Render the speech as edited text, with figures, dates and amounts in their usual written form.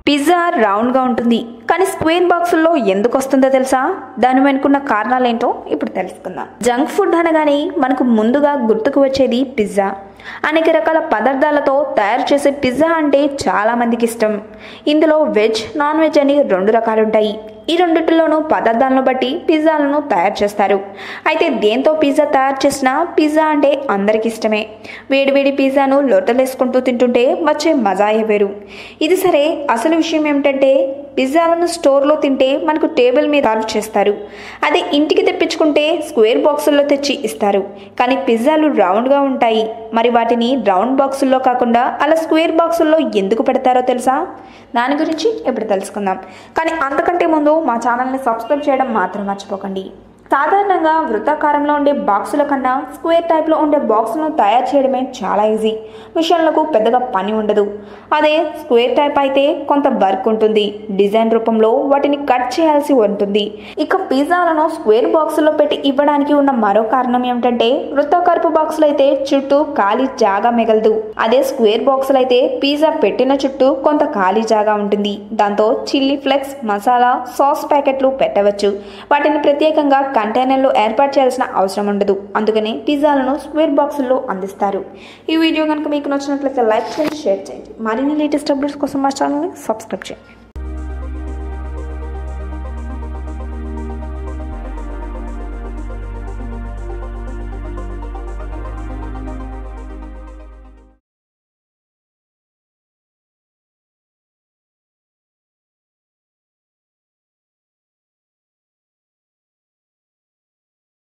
Pizza రౌండ్గా ఉంటుంది, కానీ స్క్వేర్ బాక్సుల్లో ఎందుకు వస్తుందో తెలుసా? దాని వెనుకున్న కారణాలేంటో ఇప్పుడు తెలుసుకుందాం. జంక్ ఫుడ్ అనగానే మనకు ముందుగా గుర్తుకు వచ్చేది పిజ్జా. అనేక రకాల పదార్థాలతో తయారు చేసే పిజ్జా అంటే చాలా మందికి ఇష్టం. ఇందులో వెజ్, నాన్ వెజ్ అని 2 రకాలు ఉంటాయి. ఈ రెండిటిలోనూ పదార్థాలను బట్టి పిజ్జాలను తయారు చేస్తారు. అయితే దేంతో పిజ్జా తయారు చేసినా పిజ్జా అంటే అందరికి ఇష్టమే. వేడివేడి పిజ్జాను లొట్టలేసుకుంటూ తింటుంటే వచ్చే మజాయే వేరు. ఇది సరే, అసలు విషయం ఏమిటంటే పిజ్జాలను స్టోర్లో తింటే మనకు టేబుల్ మీద సర్వ్ చేస్తారు. అదే ఇంటికి తెప్పించుకుంటే స్క్వేర్ బాక్సుల్లో తెచ్చి ఇస్తారు. కానీ పిజ్జాలు రౌండ్గా ఉంటాయి. మరి వాటిని రౌండ్ బాక్సుల్లో కాకుండా అలా స్క్వేర్ బాక్సుల్లో ఎందుకు పెడతారో తెలుసా? దాని గురించి ఇప్పుడు తెలుసుకుందాం. కానీ అంతకంటే ముందు మా ఛానల్ని సబ్స్క్రైబ్ చేయడం మాత్రం మర్చిపోకండి. సాధారణంగా వృత్తాకారంలో ఉండే బాక్సుల కన్నా స్క్వేర్ టైప్లో ఉండే బాక్సులను తయారు చేయడమే చాలా ఈజీ. మిషన్లకు పెద్దగా పని ఉండదు. అదే స్క్వేర్ టైప్ అయితే కొంత వర్క్ ఉంటుంది. డిజైన్ రూపంలో వాటిని కట్ చేయాల్సి ఉంటుంది. ఇక పిజ్జాలను స్క్వేర్ బాక్సుల్లో పెట్టి ఇవ్వడానికి ఉన్న మరో కారణం ఏమిటంటే వృత్తాకారపు బాక్సులు అయితే చుట్టూ ఖాళీ జాగా మిగలదు. అదే స్క్వేర్ బాక్సులు అయితే పిజ్జా పెట్టిన చుట్టూ కొంత ఖాళీ జాగా ఉంటుంది. దాంతో చిల్లీ ఫ్లెక్స్, మసాలా, సాస్ ప్యాకెట్లు పెట్టవచ్చు. వాటిని ప్రత్యేకంగా కంటైనర్లో ఏర్పాటు చేయాల్సిన అవసరం ఉండదు. అందుకని పిజ్జాలను స్క్వేర్ బాక్సుల్లో అందిస్తారు. ఈ వీడియో కనుక మీకు నచ్చినట్లయితే లైక్ చేయండి, షేర్ చేయండి. మరిన్ని లేటెస్ట్ అప్డేట్స్ కోసం మా ఛానల్ని సబ్స్క్రైబ్ చేయండి.